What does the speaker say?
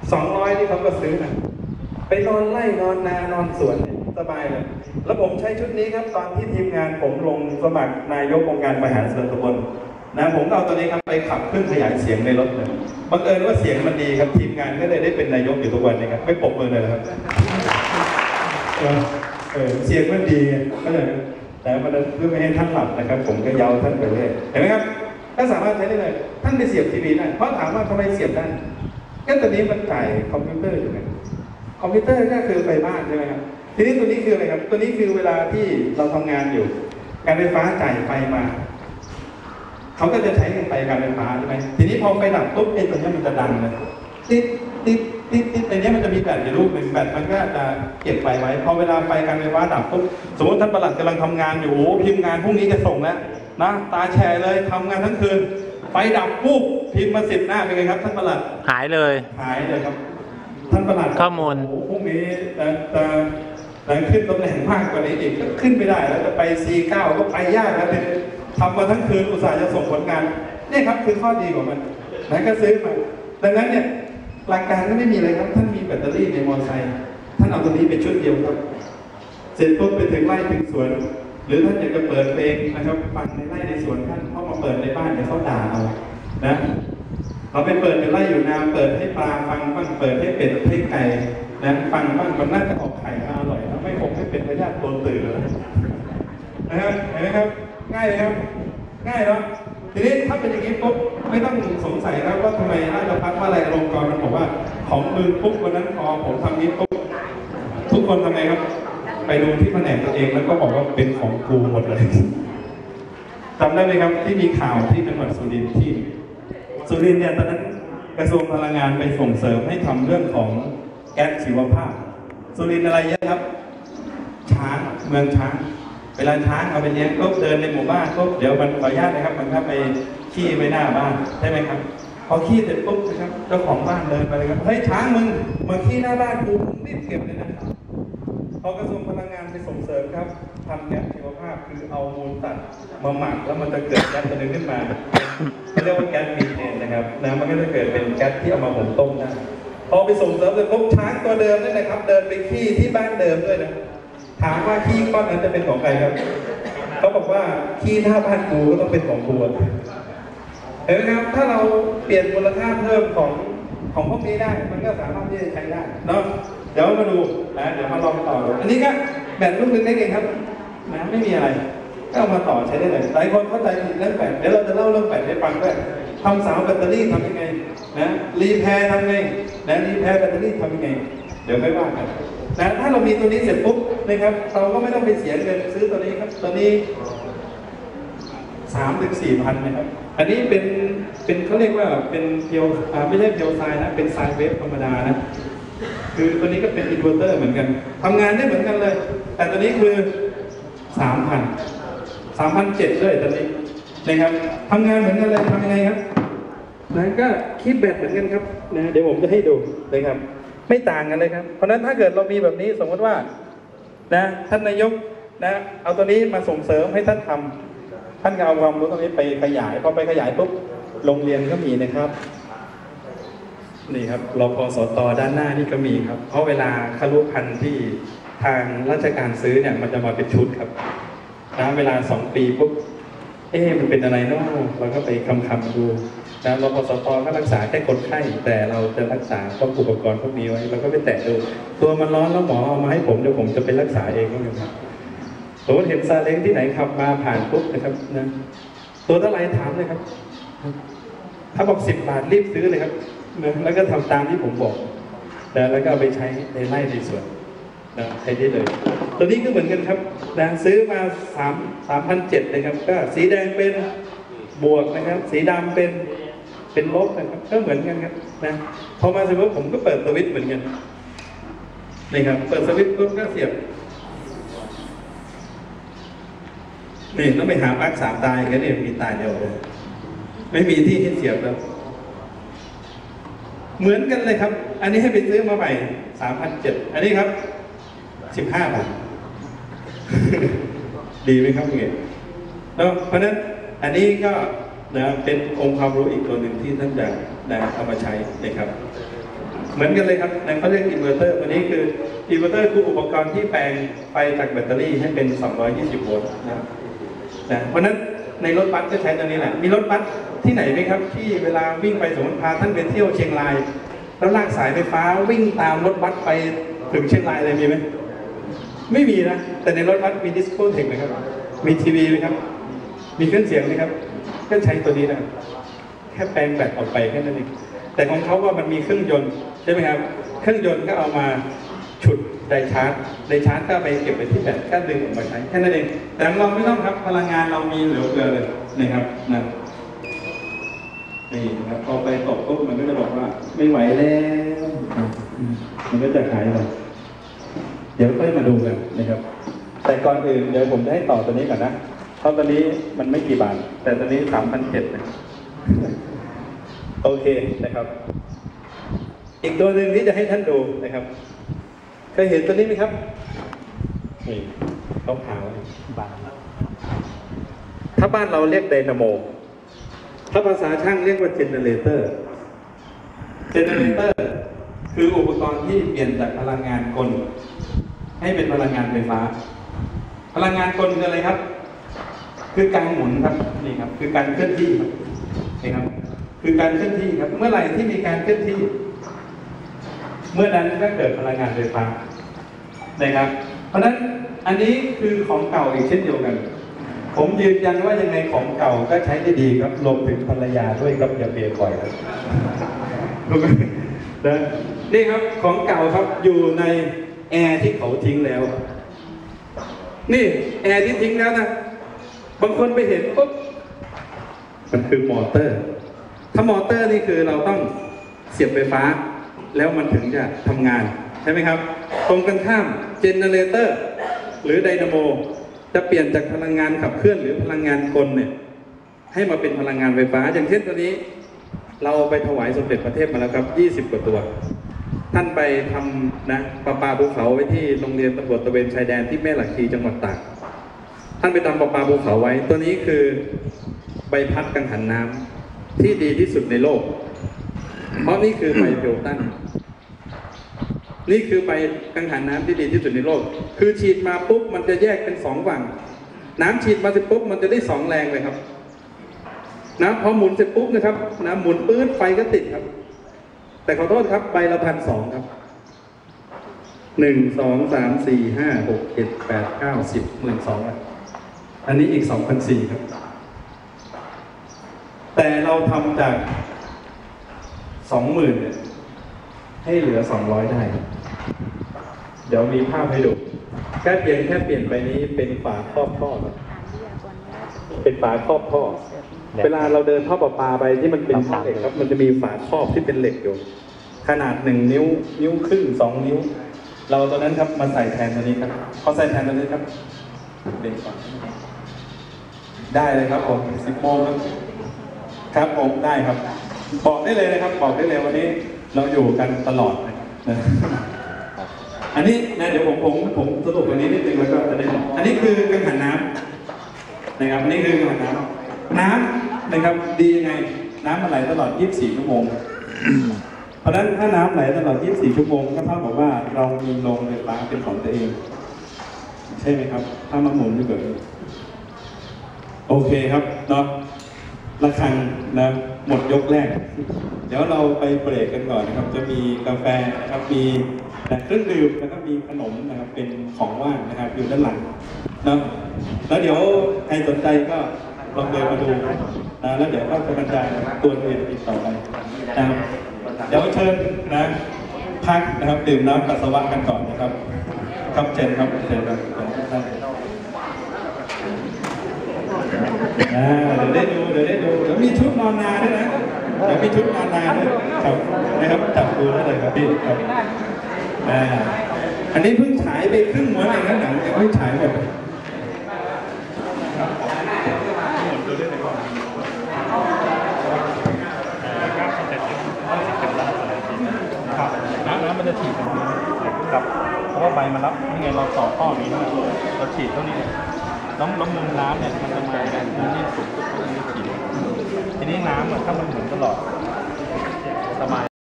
200ที่เขาก็ซื้อนะไปนอนไร่นอนนานอนสวนสบายเลยแล้วผมใช้ชุดนี้ครับตอนที่ทีมงานผมลงสมัครนายกองค์การบริหารส่วนตำบลนะผมเอาตัวนี้ครับไปขับเครื่องขยายเสียงในรถเลยบังเอิญว่าเสียงมันดีครับทีมงานก็เลยได้เป็นนายกอยู่ทุกวันนี้ครับไม่ปรบมือเลยครับเสียงมันดีก็เลยแต่มันเพื่อไม่ให้ท่านหลับนะครับผมก็เย้าท่านไปเรื่อยเห็นไหมครับก็สามารถใช้ได้เลยท่านไปเสียบทีวีได้เพราะถามว่าทำไมเสียบได้ก็ตัวนี้มันจ่ายคอมพิวเตอร์อยู่ไงคอมพิวเตอร์ก็คือไฟบ้านใช่ไหมครับทีนี้ตัวนี้คืออะไรครับตัวนี้คือเวลาที่เราทำงานอยู่การไฟฟ้าจ่ายไฟมาเขาก็จะใช้ไฟการไฟฟ้าใช่ไหมทีนี้พอไฟดับปุ๊บไอ้ตัวนี้มันจะดังเลยติดในนี้มันจะมีแบตอยู่ลูกหนึ่งแบตมันก็จะเก็บไฟไว้พอเวลาไฟการไฟฟ้าดับปุ๊บสมมติท่านปลัดกำลังทำงานอยู่พิมพ์งานพรุ่งนี้จะส่งแล้วนะตาแฉเลยทำงานทั้งคืนไฟดับปุ๊บพิมพ์มา10 หน้าเป็นไงครับท่านปลัดหายเลยครับท่านปลัดข้อมูลพรุ่งนี้จะขึ้นตำแหน่งมากกว่านี้อีกก็ขึ้นไม่ได้แล้วจะไป C9 ก็ไปยากแล้วทำมาทั้งคืนอุตส่าห์จะส่งผลงานนี่ครับคือข้อดีของมันนั้นก็ซื้อมาดังนั้นเนี่ยหลักการก็ไม่มีเลยครับท่านมีแบตเตอรี่ในมอเตอร์ไซค์ท่านเอาตัวนี้เป็นชุดเดียวครับเสร็จปุ๊บไปถึงไร่ถึงสวนหรือท่านอยากจะเปิดเพลงนะครับฟังในไร่ในสวนท่านเข้ามาเปิดในบ้านเดี๋ยวเขาด่าเอานะเราไปเปิดในไร่อยู่นาเปิดให้ปลาฟังบ้างเปิดให้เป็ดให้ไก่นะฟังบ้างมันน่าจะออกไข่อร่อยแล้วไม่คงให้เป็นพยาธิตัวตื่นเลยนะครับเห็นไหมครับง่ายเลยครับง่ายเนาะทีนี้ถ้าเป็นอย่างนี้ปุ๊บไม่ต้องสงสัยแล้วว่าทำไมราชภัฏว่าอะไรลงกรมันบอกว่าของมือปุ๊บวันนั้นพอผมทำนี้ปุ๊บทุกคนทำไงครับไปดูที่แผนกตัวเองแล้วก็บอกว่าเป็นของกูหมดเลยจำได้ไหมครับที่มีข่าวที่จังหวัดสุรินทร์ที่สุรินทร์เนี่ยตอนนั้นกระทรวงพลังงานไปส่งเสริมให้ทำเรื่องของแก๊สชีวภาพสุรินทร์อะไรเยอะครับช้างเมืองช้างเวลาช้างเอาไปเลี้ยงก็เดินในหมู่บ้านก็เดี๋ยวมันขออนุญาตนะครับมันก็ไปขี้ไว้หน้าบ้านใช่ไหมครับพอขี้เสร็จปุ๊บนะครับเจ้าของบ้านเดินไปเลยครับเฮ้ยช้างมึงมาขี้หน้าบ้านกูรีบเก็บเลยนะพอกระทรวงพลังงานไปส่งเสริมครับทำแก๊สชีวภาพคือเอามูลสัตว์มาหมักแล้วมันจะเกิดแก๊สตัวนึงขึ้นมาเขาเรียกว่าแก๊สมีเทนนะครับนะมันก็จะเกิดเป็นแก๊สที่เอามาหุงต้มได้พอไปส่งเสริมเสร็จปุ๊บช้างตัวเดิมนี่นะครับเดินไปขี้ที่บ้านเดิมด้วยนะถามว่าขี้ก้อนนั้นจะเป็นของใครครับเขาบอกว่าขี้หน้าบ้านกูก็ต้องเป็นของกูเห็นไหมครับถ้าเราเปลี่ยนมูลค่าเพิ่มของพวกนี้ได้มันก็สามารถที่จะใช้ได้เนาะเดี๋ยวมาดูนะเดี๋ยวมาลองต่ออันนี้ก็แบตลูกนึงได้เองครับนะไม่มีอะไรก็เอามาต่อใช้ได้เลยหลายคนเข้าใจผิดเรื่องแบตเดี๋ยวเราจะเล่าเรื่องแบตให้ฟังด้วยทำสาวแบตเตอรี่ทำยังไงนะรีแพร์ทำไงนะรีแพร์แบตเตอรี่ทำยังไงเดี๋ยวไม่ว่ากันนะถ้าเรามีตัวนี้เสร็จปุ๊บนะครับเราก็ไม่ต้องไปเสียเงินซื้อตัวนี้ครับตัวนี้3-4 พันนะครับอันนี้เป็นเขาเรียกว่าเป็นเพียวไม่ใช่เพียวทรายนะเป็นทรายเวฟธรรมดานะคือตัวนี้ก็เป็นอินเวอร์เตอร์เหมือนกันทำงานได้เหมือนกันเลยแต่ตัวนี้คือ3,700ด้วยตัวนี้นะครับทำงานเหมือนกันเลยทำยังไงครับนะก็คีบแบตเหมือนกันครับนะเดี๋ยวผมจะให้ดูนะครับไม่ต่างกันเลยครับเพราะฉะนั้นถ้าเกิดเรามีแบบนี้สมมติว่านะท่านนายกนะเอาตัวนี้มาส่งเสริมให้ท่านทำท่านก็เอาความรู้ตรงนี้ไปขยายพอไปขยายปุ๊บโรงเรียนก็มีนะครับนี่ครับรพสต.ด้านหน้านี่ก็มีครับเพราะเวลาครุพันธ์ที่ทางราชการซื้อเนี่ยมันจะมาเป็นชุดครับนะเวลา2 ปีปุ๊บมันเป็นอะไรเนาะเราก็ไปคำดูนะรพสต.ก็รักษาแค่คนไข้แต่เราจะรักษาพวกอุปกรณ์พวกนี้ไว้เราก็ไปแตะดูตัวมันร้อนแล้วหมอเอามาให้ผมเดี๋ยวผมจะไปรักษาเองก็ได้ครับสมมติเห็นซาเล้งที่ไหนขับมาผ่านปุ๊บนะครับนะตัวเท่าไรถามเลยครับถ้าบอก10 บาทรีบซื้อเลยครับนะแล้วก็ทำตามที่ผมบอกแล้วก็เอาไปใช้ในไร่ในสวนนะใช้ได้เลยตัวนี้ก็เหมือนกันครับนะซื้อมา3,700นะครับก็สีแดงเป็นบวกนะครับสีดำเป็นลบนะครับก็เหมือนกันครับนะพอมาเสร็จปุ๊บผมก็เปิดสวิตช์เหมือนกันนี่ครับเปิดสวิตช์ปุ๊บก็เสียบนี่ต้องไปหาปลั๊ก3 ตาอย่างนี้มีตาเดียวเลยไม่มีที่ให้เสียบแล้วเหมือนกันเลยครับอันนี้ให้ไปซื้อมาใหม่3,700อันนี้ครับ15 บาท ดีไหมครับเนี่ยเพราะนั้นอันนี้ก็นะเป็นองค์ความรู้อีกตัวหนึ่งที่ท่านจะนะเอามาใช้นะครับเหมือนกันเลยครับนั่นเขาเรียกอินเวอร์เตอร์ตัวนี้คืออินเวอร์เตอร์คืออุปกรณ์ที่แปลงไฟจากแบตเตอรี่ให้เป็น220โวลต์นะเพราะนั้นในรถบัสก็ใช้ตัวนี้แหละมีรถบัสที่ไหนไหมครับที่เวลาวิ่งไปสมมติพาท่านไปเที่ยวเชียงรายแล้วลากสายไฟฟ้าวิ่งตามรถบัสไปถึงเชียงรายเลยมีไหมไม่มีนะแต่ในรถบัสมีดิสโก้เทคไหมครับมีทีวีไหมครับมีเครื่องเสียงไหมครับก็ใช้ตัวนี้นะแค่แปลงแบตออกไปแค่นั้นเองแต่ของเขาว่ามันมีเครื่องยนต์ใช่ไหมครับเครื่องยนต์ก็เอามาฉุดไดชาร์จก็ไปเก็บไปที่แบตก็ดึงออกมาใช้แค่นั้นเองแต่เราไม่ต้องครับพลังงานเรามีเหลือเฟือเลยนะครับนะนี่นะครับพอไปตกปุ๊บมันก็จะบอกว่าไม่ไหวแล้วมันก็จะหายไปเดี๋ยวค่อยมาดูกันนะครับแต่ก่อนอื่นเดี๋ยวผมจะให้ต่อตัวนี้ก่อนนะเพราะตัวนี้มันไม่กี่บาทแต่ตัวนี้3,700นะโอเคนะครับอีกตัวหนึ่งที่จะให้ท่านดูนะครับเคยเห็นตัวนี้ไหมครับนี่ต้องขาวบานถ้าบ้านเราเรียกไดนาโมถ้าภาษาช่างเรียกว่าเจเนเรเตอร์คืออุปกรณ์ที่เปลี่ยนจากพลังงานกลให้เป็นพลังงานไฟฟ้าพลังงานกลคืออะไรครับคือการหมุนครับนี่ครับคือการเคลื่อนที่ครับนี่ครับคือการเคลื่อนที่ครับเมื่อไหร่ที่มีการเคลื่อนที่เมื่อนั้นก็เกิดพลังงานไฟฟ้านะครับเพราะฉะนั้นอันนี้คือของเก่าอีกเช่นเดียวกันผมยืนยันว่ายังไงของเก่าก็ใช้ได้ดีครับรวมถึงภรรยาด้วยครับอย่าเปลี่ยนบ่อยครับนี่ครับของเก่าครับอยู่ในแอร์ที่เขาทิ้งแล้วนี่แอร์ที่ทิ้งแล้วนะบางคนไปเห็นปุ๊บมันคือมอเตอร์ถ้ามอเตอร์นี่คือเราต้องเสียบไฟฟ้าแล้วมันถึงจะทำงานใช่ไหมครับตรงกันข้ามเจเนเรเตอร์หรือไดนาโมจะเปลี่ยนจากพลังงานขับเคลื่อนหรือพลังงานกลเนี่ยให้มาเป็นพลังงานไฟฟ้าอย่างเช่นตัวนี้เราไปถวายสมเด็จพระเทพมาแล้วครับ20 กว่าตัวท่านไปทำนะประปาภูเขาไว้ที่โรงเรียนตำรวจตระเวนชายแดนที่แม่หลักคีจังหวัดตากท่านไปทำประปาภูเขาไว้ตัวนี้คือใบพัดกังหันน้ำที่ดีที่สุดในโลกเพราะนี่คือใบเพลตันนี่คือใบกังหันน้ำที่ดีที่สุดในโลกคือฉีดมาปุ๊บมันจะแยกเป็น2 ฝั่งน้ำฉีดมาเสร็จปุ๊บมันจะได้2 แรงเลยครับน้ำพอหมุนเสร็จปุ๊บนะครับน้ำหมุนปื๊ดไฟก็ติดครับแต่ขอโทษครับใบละ1,200ครับ1 2 3 4 5 6 7 8 9 10 12,000อันนี้อีก2,400ครับแต่เราทำจาก20,000เนี่ยให้เหลือ200ได้เดี๋ยวมีภาพให้ดูแค่เปลี่ยนไปนี้เป็นฝาครอบท่อเป็นฝาครอบท่อเวลาเราเดินท่อประปาไปที่มันเป็นท่อเหล็กครับมันจะมีฝาครอบที่เป็นเหล็กอยู่ขนาด1 นิ้วครึ่ง2 นิ้วเราตัวนั้นครับมาใส่แทนตัวนี้ครับพอใส่แทนตัวนี้ครับเด็กก่อนได้เลยครับผม10 โมงครับผมได้ครับบอกได้เลยนะครับบอกได้เลยวันนี้เราอยู่กันตลอดนะอันนี้นะเดี๋ยวผมสรุปอันนี้นิดนึงแล้วก็จะได้อันนี้คือกังหันน้ำนะครับนี่คือกังหันน้ำนะครับดียังไงน้ำมันไหลตลอด24 ชั่วโมงเพราะฉะนั้นถ้าน้ำไหลตลอด24 ชั่วโมงก็เท่ากับว่าเรามีโรงไฟฟ้าเป็นของตัวเองใช่ไหมครับถ้ามาหมุนอยู่แบบนี้โอเคครับเนาะระฆังนะหมดยกแรกเดี๋ยวเราไปเบรกกันก่อนนะครับจะมีกาแฟนะครับมีเครื่องดื่มนะครับมีขนมนะครับเป็นของว่างนะครับอยู่ด้านหลังนะแล้วเดี๋ยวใครสนใจก็ลองเดินมาดูนะแล้วเดี๋ยวก็จะบรรยายตัวเองอีกต่อไปนะครับเดี๋ยวเชิญนะพักนะครับดื่มน้ำปัสสาวะกันก่อนนะครับครับเชิญครับเชิญครับท่านเดี๋ยวได้ดูเดี๋ยวมีชุดนอนนาด้วยนะเดี๋ยวมีชุดนอนนาด้วยครับนะครับจับดูได้เลยครับพี่ครับอันนี้เพิ่งฉายไปครึ่งม้วนเองนะหนังยังไม่ฉายหมดครับน้ำมันจะฉีดครับเพราะว่าใบมันรับนี่ไงเราต่อข้อนี้นะเราฉีดเท่านี้น้ำมุมน้ำเนี่ยมันจะมาแบบนี้สูงสุดตรงนี้ฉีดทีนี้น้ำถ้ามันหมุนตลอดบาย